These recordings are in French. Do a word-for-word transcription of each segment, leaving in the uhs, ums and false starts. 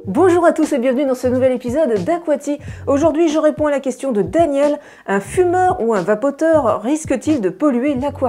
Bonjour à tous et bienvenue dans ce nouvel épisode d'Aquati. Aujourd'hui, je réponds à la question de Daniel. Un fumeur ou un vapoteur risque-t-il de polluer l'aquarium ?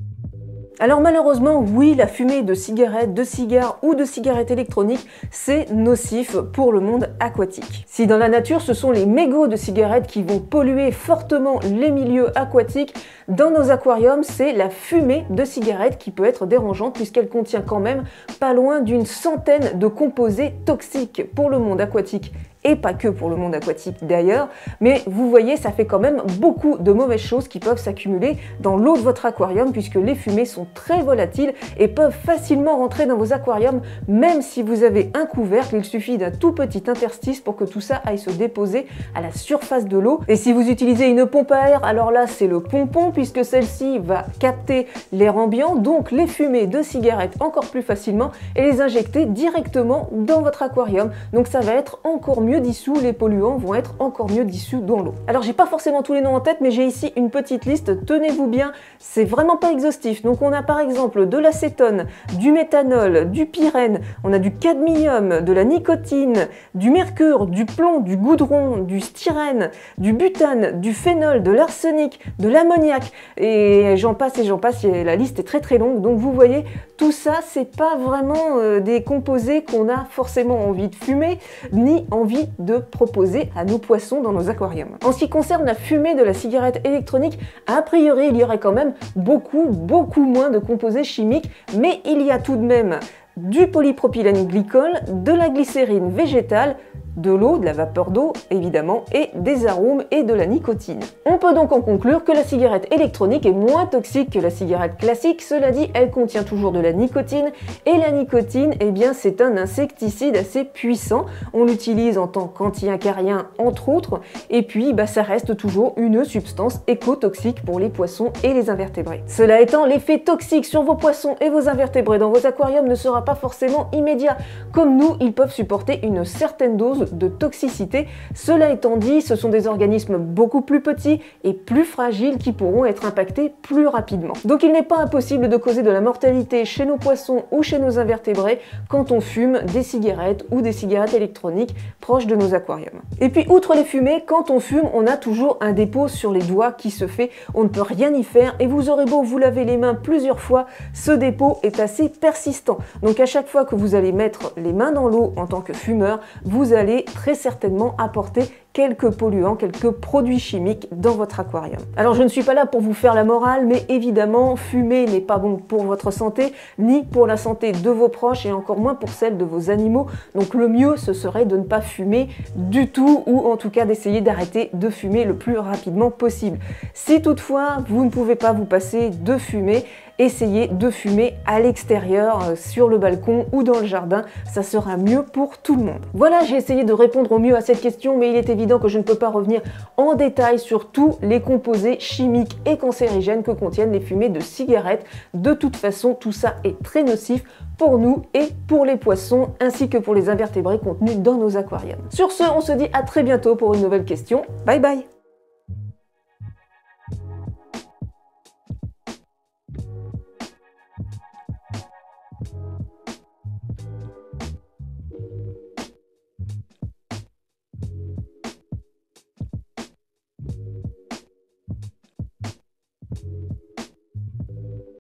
Alors malheureusement, oui, la fumée de cigarettes, de cigares ou de cigarettes électroniques, c'est nocif pour le monde aquatique. Si dans la nature, ce sont les mégots de cigarettes qui vont polluer fortement les milieux aquatiques, dans nos aquariums, c'est la fumée de cigarettes qui peut être dérangeante puisqu'elle contient quand même pas loin d'une centaine de composés toxiques pour le monde aquatique. Et pas que pour le monde aquatique d'ailleurs, mais vous voyez, ça fait quand même beaucoup de mauvaises choses qui peuvent s'accumuler dans l'eau de votre aquarium puisque les fumées sont très volatiles et peuvent facilement rentrer dans vos aquariums. Même si vous avez un couvercle, il suffit d'un tout petit interstice pour que tout ça aille se déposer à la surface de l'eau. Et si vous utilisez une pompe à air, alors là c'est le pompon puisque celle-ci va capter l'air ambiant, donc les fumées de cigarettes encore plus facilement et les injecter directement dans votre aquarium. Donc ça va être encore mieux dissous, les polluants vont être encore mieux dissous dans l'eau. Alors j'ai pas forcément tous les noms en tête, mais j'ai ici une petite liste, tenez-vous bien, c'est vraiment pas exhaustif. Donc on a par exemple de l'acétone, du méthanol, du pyrène, on a du cadmium, de la nicotine, du mercure, du plomb, du goudron, du styrène, du butane, du phénol, de l'arsenic, de l'ammoniac, et j'en passe et j'en passe, la liste est très très longue. Donc vous voyez, tout ça c'est pas vraiment euh, des composés qu'on a forcément envie de fumer, ni envie de proposer à nos poissons dans nos aquariums. En ce qui concerne la fumée de la cigarette électronique, a priori il y aurait quand même beaucoup beaucoup moins de composés chimiques, mais il y a tout de même du polypropylène glycol, de la glycérine végétale, de l'eau, de la vapeur d'eau évidemment, et des arômes et de la nicotine. On peut donc en conclure que la cigarette électronique est moins toxique que la cigarette classique. Cela dit, elle contient toujours de la nicotine, et la nicotine, eh bien, c'est un insecticide assez puissant. On l'utilise en tant qu'anti-acarien entre autres, et puis bah, ça reste toujours une substance écotoxique pour les poissons et les invertébrés. Cela étant, l'effet toxique sur vos poissons et vos invertébrés dans vos aquariums ne sera pas forcément immédiat. Comme nous, ils peuvent supporter une certaine dose de toxicité. Cela étant dit, ce sont des organismes beaucoup plus petits et plus fragiles qui pourront être impactés plus rapidement. Donc il n'est pas impossible de causer de la mortalité chez nos poissons ou chez nos invertébrés quand on fume des cigarettes ou des cigarettes électroniques proches de nos aquariums. Et puis outre les fumées, quand on fume, on a toujours un dépôt sur les doigts qui se fait. On ne peut rien y faire et vous aurez beau vous laver les mains plusieurs fois, ce dépôt est assez persistant. Donc à chaque fois que vous allez mettre les mains dans l'eau en tant que fumeur, vous allez très certainement apporter quelques polluants, quelques produits chimiques dans votre aquarium. Alors je ne suis pas là pour vous faire la morale, mais évidemment, fumer n'est pas bon pour votre santé, ni pour la santé de vos proches, et encore moins pour celle de vos animaux. Donc le mieux, ce serait de ne pas fumer du tout, ou en tout cas d'essayer d'arrêter de fumer le plus rapidement possible. Si toutefois, vous ne pouvez pas vous passer de fumer, essayez de fumer à l'extérieur, euh, sur le balcon ou dans le jardin, ça sera mieux pour tout le monde. Voilà, j'ai essayé de répondre au mieux à cette question, mais il est évident que je ne peux pas revenir en détail sur tous les composés chimiques et cancérigènes que contiennent les fumées de cigarettes. De toute façon, tout ça est très nocif pour nous et pour les poissons, ainsi que pour les invertébrés contenus dans nos aquariums. Sur ce, on se dit à très bientôt pour une nouvelle question. Bye bye!